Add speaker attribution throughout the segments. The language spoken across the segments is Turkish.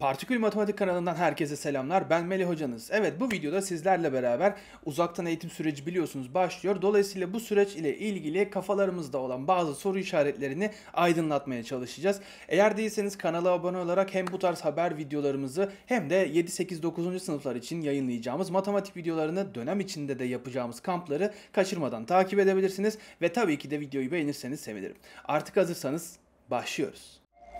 Speaker 1: Partikül Matematik kanalından herkese selamlar. Ben Melih hocanız. Evet, bu videoda sizlerle beraber uzaktan eğitim süreci biliyorsunuz başlıyor. Dolayısıyla bu süreç ile ilgili kafalarımızda olan bazı soru işaretlerini aydınlatmaya çalışacağız. Eğer değilseniz kanala abone olarak hem bu tarz haber videolarımızı hem de 7, 8, 9. sınıflar için yayınlayacağımız matematik videolarını, dönem içinde de yapacağımız kampları kaçırmadan takip edebilirsiniz. Ve tabii ki de videoyu beğenirseniz sevinirim. Artık hazırsanız başlıyoruz.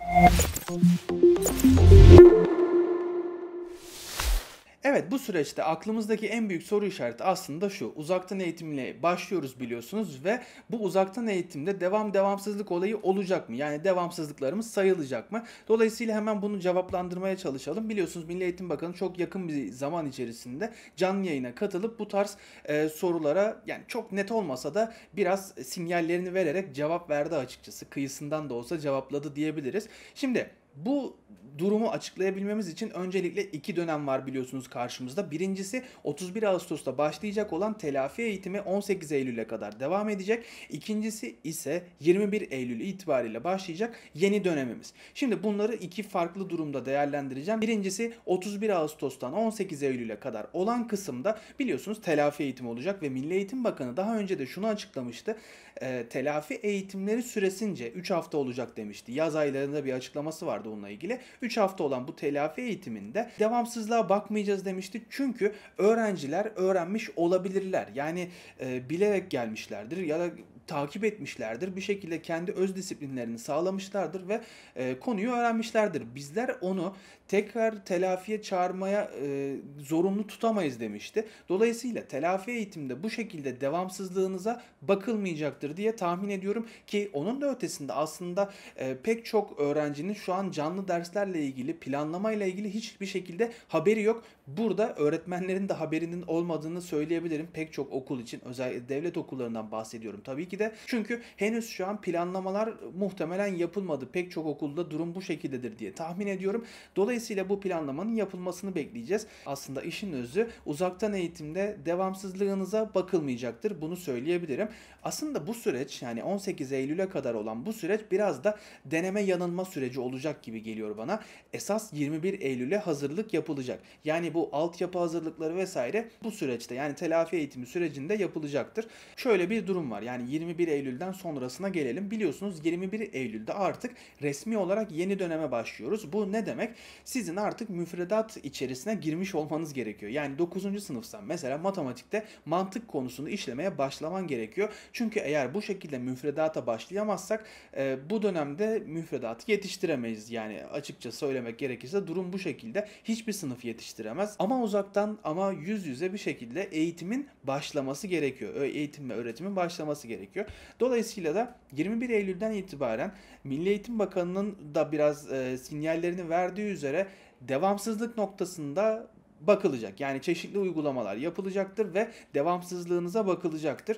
Speaker 1: Evet, bu süreçte aklımızdaki en büyük soru işareti aslında şu. Uzaktan eğitimle başlıyoruz biliyorsunuz ve bu uzaktan eğitimde devamsızlık olayı olacak mı? Yani devamsızlıklarımız sayılacak mı? Dolayısıyla hemen bunu cevaplandırmaya çalışalım. Biliyorsunuz Milli Eğitim Bakanı çok yakın bir zaman içerisinde canlı yayına katılıp bu tarz sorulara, yani çok net olmasa da biraz sinyallerini vererek cevap verdi açıkçası. Kıyısından da olsa cevapladı diyebiliriz. Şimdi bu durumu açıklayabilmemiz için öncelikle iki dönem var biliyorsunuz karşımızda. Birincisi 31 Ağustos'ta başlayacak olan telafi eğitimi 18 Eylül'e kadar devam edecek. İkincisi ise 21 Eylül itibariyle başlayacak yeni dönemimiz. Şimdi bunları iki farklı durumda değerlendireceğim. Birincisi 31 Ağustos'tan 18 Eylül'e kadar olan kısımda biliyorsunuz telafi eğitimi olacak ve Milli Eğitim Bakanı daha önce de şunu açıklamıştı. Telafi eğitimleri süresince 3 hafta olacak demişti. Yaz aylarında bir açıklaması vardı onunla ilgili. 3 hafta olan bu telafi eğitiminde devamsızlığa bakmayacağız demişti. Çünkü öğrenciler öğrenmiş olabilirler. Yani bilerek gelmişlerdir ya da takip etmişlerdir. Bir şekilde kendi öz disiplinlerini sağlamışlardır ve konuyu öğrenmişlerdir. Bizler onu tekrar telafiye çağırmaya zorunlu tutamayız demişti. Dolayısıyla telafi eğitimde bu şekilde devamsızlığınıza bakılmayacaktır diye tahmin ediyorum ki onun da ötesinde aslında pek çok öğrencinin şu an canlı derslerle ilgili, planlamayla ilgili hiçbir şekilde haberi yok. Burada öğretmenlerin de haberinin olmadığını söyleyebilirim pek çok okul için. Özellikle devlet okullarından bahsediyorum tabii ki de. Çünkü henüz şu an planlamalar muhtemelen yapılmadı. Pek çok okulda durum bu şekildedir diye tahmin ediyorum. Dolayısıyla bu planlamanın yapılmasını bekleyeceğiz. Aslında işin özü uzaktan eğitimde devamsızlığınıza bakılmayacaktır. Bunu söyleyebilirim. Aslında bu süreç, yani 18 Eylül'e kadar olan bu süreç biraz da deneme yanılma süreci olacak gibi geliyor bana. Esas 21 Eylül'e hazırlık yapılacak. Yani bu altyapı hazırlıkları vesaire bu süreçte, yani telafi eğitimi sürecinde yapılacaktır. Şöyle bir durum var. Yani 21 Eylül'den sonrasına gelelim. Biliyorsunuz 21 Eylül'de artık resmi olarak yeni döneme başlıyoruz. Bu ne demek? Sizin artık müfredat içerisine girmiş olmanız gerekiyor. Yani 9. sınıfsan mesela matematikte mantık konusunu işlemeye başlaman gerekiyor. Çünkü eğer bu şekilde müfredata başlayamazsak bu dönemde müfredatı yetiştiremeyiz. Yani açıkça söylemek gerekirse durum bu şekilde. Hiçbir sınıf yetiştiremez. Ama uzaktan, ama yüz yüze bir şekilde eğitimin başlaması gerekiyor. Eğitim ve öğretimin başlaması gerekiyor. Dolayısıyla da 21 Eylül'den itibaren Milli Eğitim Bakanı'nın da biraz sinyallerini verdiği üzere devamsızlık noktasında bakılacak. Yani çeşitli uygulamalar yapılacaktır ve devamsızlığınıza bakılacaktır.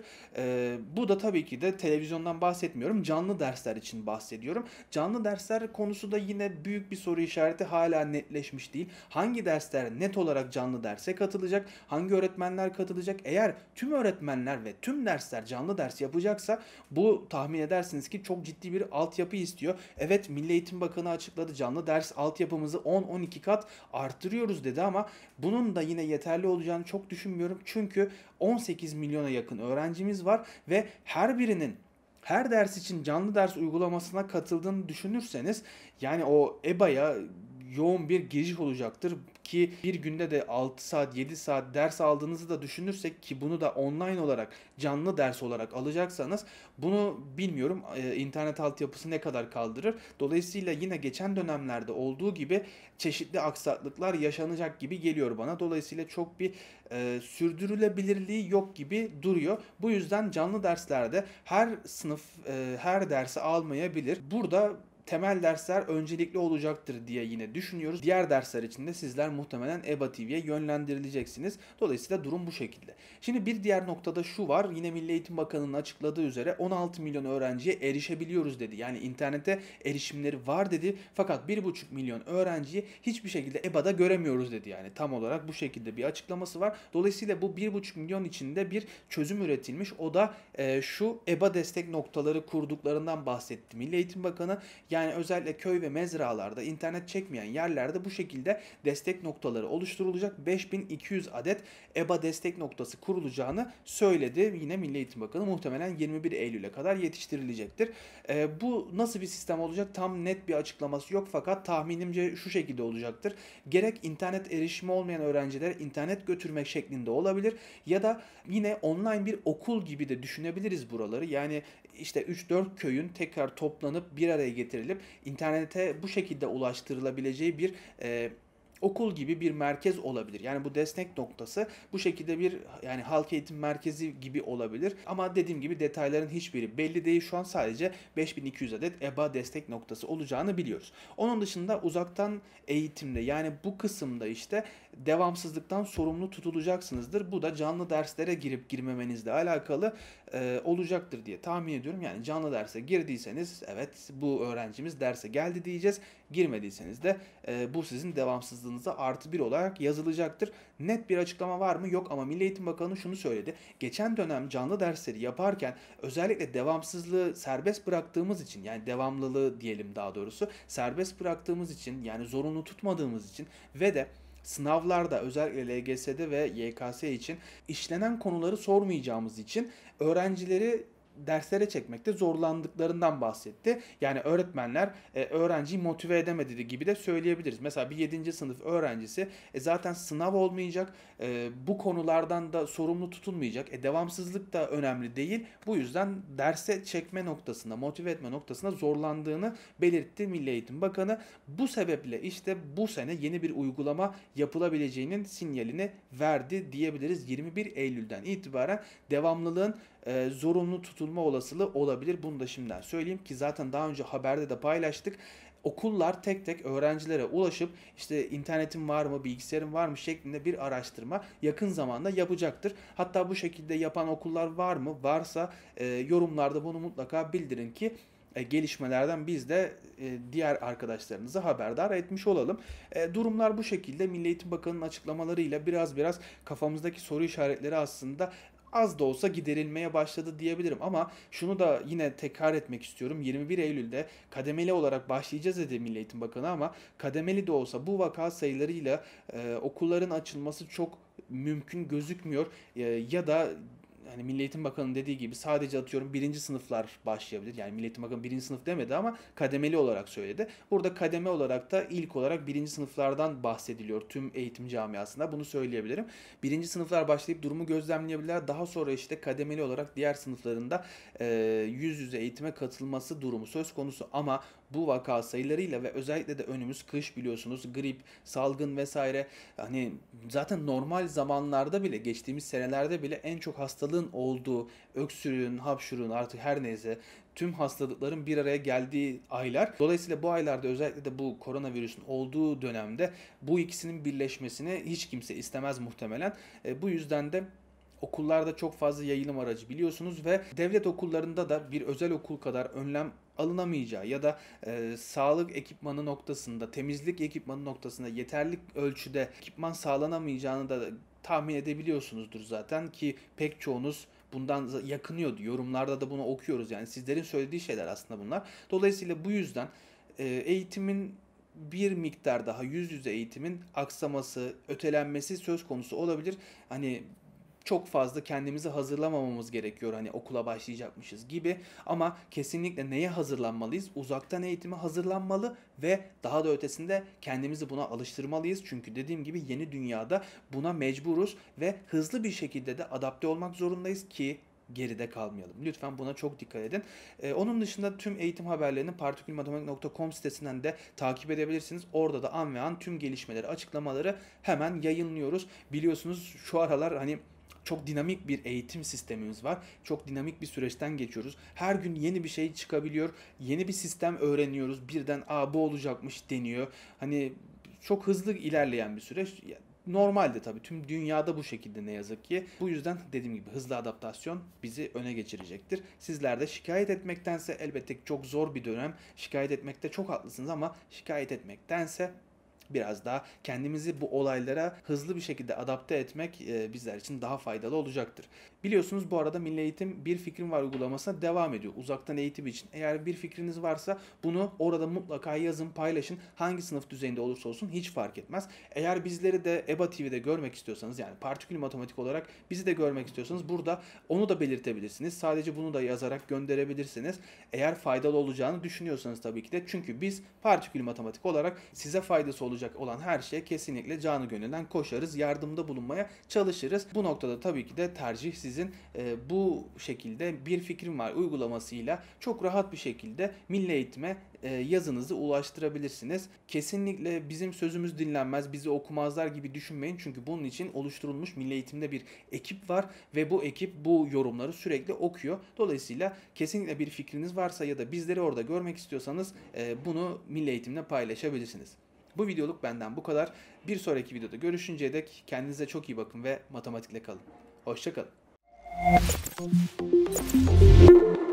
Speaker 1: Bu da tabii ki de televizyondan bahsetmiyorum. Canlı dersler için bahsediyorum. Canlı dersler konusu da yine büyük bir soru işareti, hala netleşmiş değil. Hangi dersler net olarak canlı derse katılacak? Hangi öğretmenler katılacak? Eğer tüm öğretmenler ve tüm dersler canlı ders yapacaksa bu tahmin edersiniz ki çok ciddi bir altyapı istiyor. Evet, Milli Eğitim Bakanı açıkladı, canlı ders altyapımızı 10-12 kat arttırıyoruz dedi ama bunun da yine yeterli olacağını çok düşünmüyorum. Çünkü 18 milyona yakın öğrencimiz var ve her birinin her ders için canlı ders uygulamasına katıldığını düşünürseniz, yani o EBA'ya yoğun bir giriş olacaktır ki bir günde de 6 saat 7 saat ders aldığınızı da düşünürsek, ki bunu da online olarak canlı ders olarak alacaksanız, bunu bilmiyorum internet altyapısı ne kadar kaldırır. Dolayısıyla yine geçen dönemlerde olduğu gibi çeşitli aksaklıklar yaşanacak gibi geliyor bana. Dolayısıyla çok bir sürdürülebilirliği yok gibi duruyor. Bu yüzden canlı derslerde her sınıf her dersi almayabilir. Burada temel dersler öncelikli olacaktır diye yine düşünüyoruz. Diğer dersler için de sizler muhtemelen EBA TV'ye yönlendirileceksiniz. Dolayısıyla durum bu şekilde. Şimdi bir diğer noktada şu var. Yine Milli Eğitim Bakanı'nın açıkladığı üzere 16 milyon öğrenciye erişebiliyoruz dedi. Yani internete erişimleri var dedi. Fakat 1,5 milyon öğrenciyi hiçbir şekilde EBA'da göremiyoruz dedi. Yani tam olarak bu şekilde bir açıklaması var. Dolayısıyla bu 1,5 milyon içinde bir çözüm üretilmiş. O da şu EBA destek noktaları kurduklarından bahsetti Milli Eğitim Bakanı. Yani özellikle köy ve mezralarda, internet çekmeyen yerlerde bu şekilde destek noktaları oluşturulacak. 5200 adet EBA destek noktası kurulacağını söyledi. Yine Milli Eğitim Bakanı muhtemelen 21 Eylül'e kadar yetiştirilecektir. Bu nasıl bir sistem olacak? Tam net bir açıklaması yok fakat tahminimce şu şekilde olacaktır. Gerek internet erişimi olmayan öğrencilere internet götürmek şeklinde olabilir ya da yine online bir okul gibi de düşünebiliriz buraları. Yani işte 3-4 köyün tekrar toplanıp bir araya getirilip internete bu şekilde ulaştırılabileceği bir okul gibi bir merkez olabilir. Yani bu destek noktası bu şekilde bir yani halk eğitim merkezi gibi olabilir. Ama dediğim gibi detayların hiçbiri belli değil. Şu an sadece 5200 adet EBA destek noktası olacağını biliyoruz. Onun dışında uzaktan eğitimde yani bu kısımda işte devamsızlıktan sorumlu tutulacaksınızdır. Bu da canlı derslere girip girmemenizle alakalı olacaktır diye tahmin ediyorum. Yani canlı derse girdiyseniz evet bu öğrencimiz derse geldi diyeceğiz. Girmediyseniz de bu sizin devamsızlığınıza +1 olarak yazılacaktır. Net bir açıklama var mı? Yok ama Milli Eğitim Bakanı şunu söyledi. Geçen dönem canlı dersleri yaparken özellikle devamsızlığı serbest bıraktığımız için yani devamlılığı diyelim daha doğrusu serbest bıraktığımız için yani zorunlu tutmadığımız için ve de sınavlarda özellikle LGS'de ve YKS için işlenen konuları sormayacağımız için öğrencileri derslere çekmekte zorlandıklarından bahsetti. Yani öğretmenler öğrenciyi motive edemedi gibi de söyleyebiliriz. Mesela bir 7. sınıf öğrencisi zaten sınav olmayacak, bu konulardan da sorumlu tutulmayacak. Devamsızlık da önemli değil. Bu yüzden derse çekme noktasında, motive etme noktasında zorlandığını belirtti Milli Eğitim Bakanı. Bu sebeple işte bu sene yeni bir uygulama yapılabileceğinin sinyalini verdi diyebiliriz. 21 Eylül'den itibaren devamlılığın zorunlu tutulma olasılığı olabilir. Bunu da şimdiden söyleyeyim ki zaten daha önce haberde de paylaştık. Okullar tek tek öğrencilere ulaşıp işte internetin var mı, bilgisayarın var mı şeklinde bir araştırma yakın zamanda yapacaktır. Hatta bu şekilde yapan okullar var mı? Varsa yorumlarda bunu mutlaka bildirin ki gelişmelerden biz de diğer arkadaşlarınızı haberdar etmiş olalım. Durumlar bu şekilde. Milli Eğitim Bakanı'nın açıklamalarıyla biraz kafamızdaki soru işaretleri aslında az da olsa giderilmeye başladı diyebilirim ama şunu da yine tekrar etmek istiyorum. 21 Eylül'de kademeli olarak başlayacağız dedi Milli Eğitim Bakanı ama kademeli de olsa bu vaka sayılarıyla okulların açılması çok mümkün gözükmüyor. Ya da hani Milli Eğitim Bakanı'nın dediği gibi sadece atıyorum birinci sınıflar başlayabilir. Yani Milli Eğitim Bakanı birinci sınıf demedi ama kademeli olarak söyledi. Burada kademe olarak da ilk olarak birinci sınıflardan bahsediliyor tüm eğitim camiasında. Bunu söyleyebilirim. Birinci sınıflar başlayıp durumu gözlemleyebilirler. Daha sonra işte kademeli olarak diğer sınıflarında yüz yüze eğitime katılması durumu söz konusu ama bu vaka sayılarıyla ve özellikle de önümüz kış biliyorsunuz grip, salgın vesaire hani zaten normal zamanlarda bile geçtiğimiz senelerde bile en çok hastalığın olduğu öksürüğün, hapşurun artık her neyse tüm hastalıkların bir araya geldiği aylar. Dolayısıyla bu aylarda özellikle de bu koronavirüsün olduğu dönemde bu ikisinin birleşmesini hiç kimse istemez muhtemelen. Bu yüzden de okullarda çok fazla yayılım aracı biliyorsunuz ve devlet okullarında da bir özel okul kadar önlem alınamayacağı ya da sağlık ekipmanı noktasında, temizlik ekipmanı noktasında yeterli ölçüde ekipman sağlanamayacağını da tahmin edebiliyorsunuzdur zaten ki pek çoğunuz bundan yakınıyordu. Yorumlarda da bunu okuyoruz. Yani sizlerin söylediği şeyler aslında bunlar. Dolayısıyla bu yüzden eğitimin bir miktar daha yüz yüze eğitimin aksaması, ötelenmesi söz konusu olabilir. Hani çok fazla kendimizi hazırlamamamız gerekiyor hani okula başlayacakmışız gibi ama kesinlikle neye hazırlanmalıyız? Uzaktan eğitime hazırlanmalı ve daha da ötesinde kendimizi buna alıştırmalıyız. Çünkü dediğim gibi yeni dünyada buna mecburuz ve hızlı bir şekilde de adapte olmak zorundayız ki geride kalmayalım. Lütfen buna çok dikkat edin. Onun dışında tüm eğitim haberlerini partikülmatematik.com sitesinden de takip edebilirsiniz. Orada da an ve an tüm gelişmeleri, açıklamaları hemen yayınlıyoruz. Biliyorsunuz şu aralar hani çok dinamik bir eğitim sistemimiz var. Çok dinamik bir süreçten geçiyoruz. Her gün yeni bir şey çıkabiliyor. Yeni bir sistem öğreniyoruz. Birden bu olacakmış deniyor. Hani çok hızlı ilerleyen bir süreç. Normalde tabii tüm dünyada bu şekilde ne yazık ki. Bu yüzden dediğim gibi hızlı adaptasyon bizi öne geçirecektir. Sizler de şikayet etmektense elbette ki çok zor bir dönem. Şikayet etmekte çok haklısınız ama şikayet etmektense biraz daha kendimizi bu olaylara hızlı bir şekilde adapte etmek bizler için daha faydalı olacaktır. Biliyorsunuz bu arada Milli Eğitim Bir Fikrim Var uygulamasına devam ediyor uzaktan eğitim için. Eğer bir fikriniz varsa bunu orada mutlaka yazın, paylaşın. Hangi sınıf düzeyinde olursa olsun hiç fark etmez. Eğer bizleri de EBA TV'de görmek istiyorsanız, yani partikül matematik olarak bizi de görmek istiyorsanız burada onu da belirtebilirsiniz. Sadece bunu da yazarak gönderebilirsiniz. Eğer faydalı olacağını düşünüyorsanız tabii ki de. Çünkü biz partikül matematik olarak size faydası olacak olan her şeye kesinlikle canı gönülden koşarız. Yardımda bulunmaya çalışırız. Bu noktada tabii ki de tercih sizin. Bu şekilde Bir Fikrim Var uygulamasıyla çok rahat bir şekilde milli eğitime yazınızı ulaştırabilirsiniz. Kesinlikle bizim sözümüz dinlenmez, bizi okumazlar gibi düşünmeyin. Çünkü bunun için oluşturulmuş Milli Eğitim'de bir ekip var ve bu ekip bu yorumları sürekli okuyor. Dolayısıyla kesinlikle bir fikriniz varsa ya da bizleri orada görmek istiyorsanız bunu Milli Eğitim'le paylaşabilirsiniz. Bu videoluk benden bu kadar. Bir sonraki videoda görüşünceye dek kendinize çok iyi bakın ve matematikle kalın. Hoşça kalın.